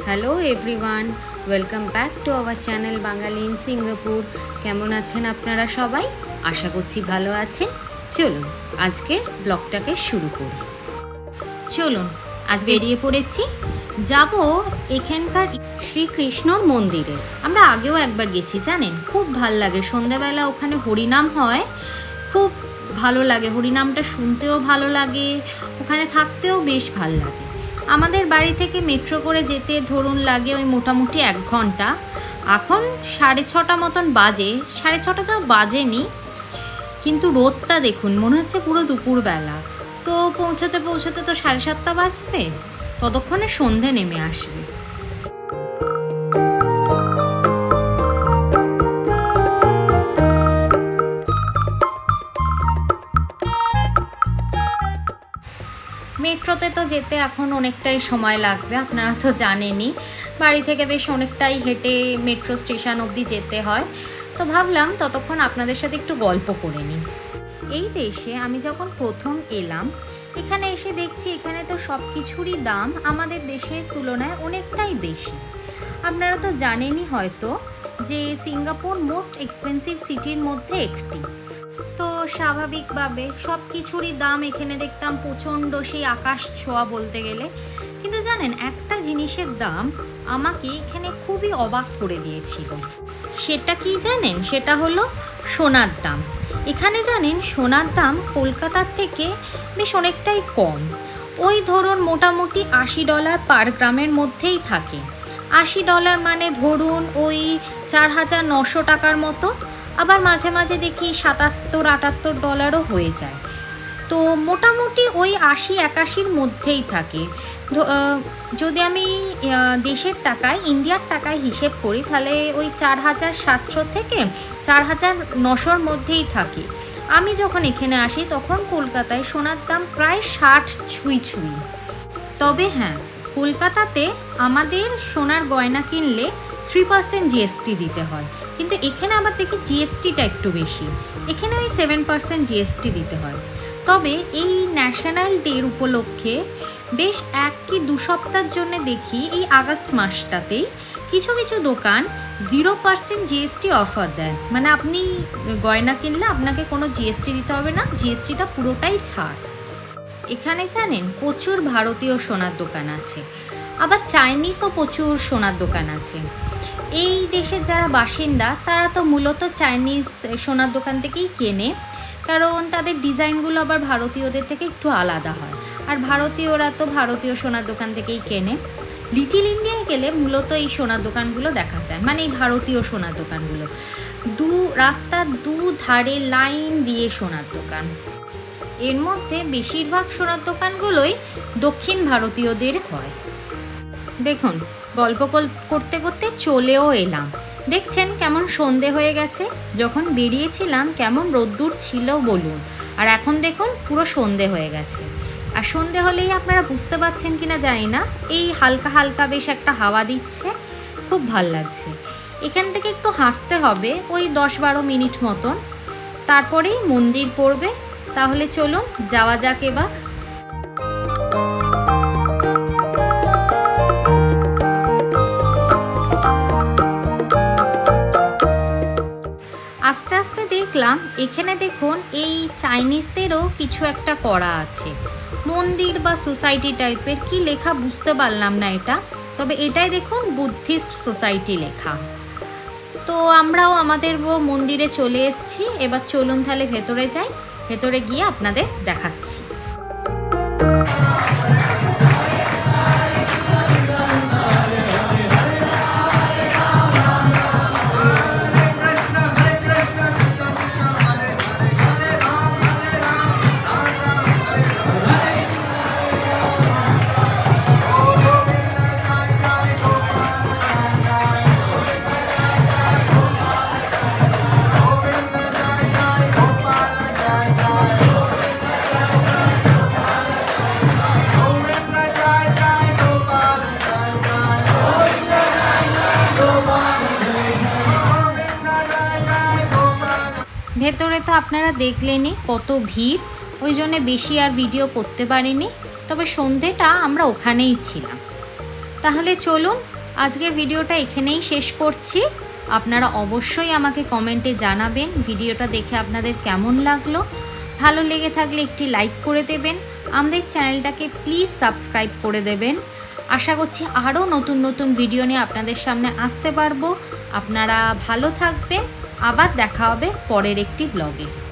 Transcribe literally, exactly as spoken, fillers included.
Hello everyone, welcome back to our channel Bangali in Singapore. কেমন আছেন আপনারা সবাই? আশা করছি ভালো আছেন। চলুন আজকের ব্লগটাকে শুরু করি। চলুন আজ বেরিয়ে পড়েছি, যাব এখানকার শ্রীকৃষ্ণর মন্দিরে। আমরা আগেও একবার গেছি জানেন, খুব ভাল লাগে। সন্ধ্যাবেলা ওখানে হরিনাম হয়, খুব ভালো লাগে। হরিনামটা শুনতেও ভালো লাগে, ওখানে থাকতেও বেশ ভালো লাগে। আমাদের বাড়ি থেকে মেট্রো করে যেতে ধরুন লাগে ওই মোটামুটি এক ঘন্টা। এখন সাড়ে ছটা মতন বাজে, সাড়ে ছটা যাও বাজেনি, কিন্তু রোদটা দেখুন, মনে হচ্ছে পুরো দুপুরবেলা। তো পৌঁছাতে পৌঁছাতে তো সাড়ে সাতটা বাজবে, ততক্ষণে সন্ধে নেমে আসবে। মেট্রোতে তো যেতে এখন অনেকটাই সময় লাগবে, আপনারা তো জানেনই। বাড়ি থেকে বেশ অনেকটাই হেঁটে মেট্রো স্টেশন অবধি যেতে হয়। তো ভাবলাম ততক্ষণ আপনাদের সাথে একটু গল্প করে নিই। এই দেশে আমি যখন প্রথম এলাম, এখানে এসে দেখছি এখানে তো সব কিছুরই দাম আমাদের দেশের তুলনায় অনেকটাই বেশি। আপনারা তো জানেনই হয়তো যে সিঙ্গাপুর মোস্ট এক্সপেন্সিভ সিটির মধ্যে একটি। তো স্বাভাবিকভাবে সব কিছুরই দাম এখানে দেখতাম প্রচণ্ড, সেই আকাশ ছোঁয়া বলতে গেলে। কিন্তু জানেন, একটা জিনিসের দাম আমাকে এখানে খুবই অবাক করে দিয়েছিল। সেটা কি জানেন? সেটা হলো সোনার দাম। এখানে জানেন সোনার দাম কলকাতার থেকে বেশ অনেকটাই কম। ওই ধরুন মোটামুটি আশি ডলার পার গ্রামের মধ্যেই থাকে। আশি ডলার মানে ধরুন ওই চার হাজার নশো টাকার মতো। আবার মাঝে মাঝে দেখি সাতাত্তর আটাত্তর ডলারও হয়ে যায়। তো মোটামুটি ওই আশি একাশির মধ্যেই থাকে। যদি আমি দেশের টাকায়, ইন্ডিয়ার টাকায় হিসেব করি, তাহলে ওই চার হাজার সাতশো থেকে চার হাজার নশোর মধ্যেই থাকে। আমি যখন এখানে আসি তখন কলকাতায় সোনার দাম প্রায় ষাট ছুঁই ছুঁই। তবে হ্যাঁ, কলকাতাতে আমাদের সোনার গয়না কিনলে থ্রি পার্সেন্ট জিএসটি দিতে হয়, কিন্তু এখানে আবার দেখি জিএসটিটা একটু বেশি। এখানে ওই সেভেন পার্সেন্ট জিএসটি দিতে হয়। তবে এই ন্যাশনাল ডের উপলক্ষে বেশ এক কি দু সপ্তাহের জন্য দেখি এই আগস্ট মাসটাতেই কিছু কিছু দোকান জিরো পার্সেন্ট জিএসটি অফার দেয়। মানে আপনি গয়না কিনলে আপনাকে কোনো জিএসটি দিতে হবে না, জিএসটিটা পুরোটাই ছাড়। এখানে জানেন প্রচুর ভারতীয় সোনার দোকান আছে, আবার চাইনিজও প্রচুর সোনার দোকান আছে। এই দেশের যারা বাসিন্দা তারা তো মূলত চাইনিজ সোনার দোকান থেকেই কেনে, কারণ তাদের ডিজাইনগুলো আবার ভারতীয়দের থেকে একটু আলাদা হয়। আর ভারতীয়রা তো ভারতীয় সোনার দোকান থেকেই কেনে। লিটিল ইন্ডিয়ায় গেলে মূলত এই সোনার দোকানগুলো দেখা যায়, মানে এই ভারতীয় সোনার দোকানগুলো। দু রাস্তার দু ধারে লাইন দিয়ে সোনার দোকান। এর মধ্যে বেশিরভাগ সোনার দোকানগুলোই দক্ষিণ ভারতীয়দের হয়। দেখুন, গল্প করতে করতে চলেও এলাম। দেখছেন কেমন সন্ধে হয়ে গেছে। যখন বেরিয়েছিলাম কেমন রোদ্দুর ছিল বলুন, আর এখন দেখুন পুরো সন্ধে হয়ে গেছে। আর সন্ধে হলেই আপনারা বুঝতে পারছেন কিনা জানি না, এই হালকা হালকা বেশ একটা হাওয়া দিচ্ছে, খুব ভাল লাগছে। এখান থেকে একটু হাঁটতে হবে ওই দশ বারো মিনিট মতন, তারপরেই মন্দির পড়বে। তাহলে চলুন যাওয়া যাক এবার। আস্তে আস্তে দেখলাম এখানে দেখুন এই চাইনিজদেরও কিছু একটা করা আছে, মন্দির বা সোসাইটি টাইপের। কি লেখা বুঝতে পারলাম না এটা, তবে এটাই দেখুন বুদ্ধিস্ট সোসাইটি লেখা। তো আমরাও আমাদের মন্দিরে চলে এসেছি। এবার চলুন তাহলে ভেতরে যাই, ভেতরে গিয়ে আপনাদের দেখাচ্ছি। ভেতরে তো আপনারা দেখলেনই কত ভিড়, ওই জন্য বেশি আর ভিডিও করতে পারিনি। তবে সন্ধেটা আমরা ওখানেই ছিলাম। তাহলে চলুন আজকের ভিডিওটা এখানেই শেষ করছি। আপনারা অবশ্যই আমাকে কমেন্টে জানাবেন ভিডিওটা দেখে আপনাদের কেমন লাগলো। ভালো লেগে থাকলে একটি লাইক করে দেবেন, আমাদের চ্যানেলটাকে প্লিজ সাবস্ক্রাইব করে দেবেন। আশা করছি আরও নতুন নতুন ভিডিও নিয়ে আপনাদের সামনে আসতে পারবো। আপনারা ভালো থাকবেন, আবার দেখা হবে পরের একটি ব্লগে।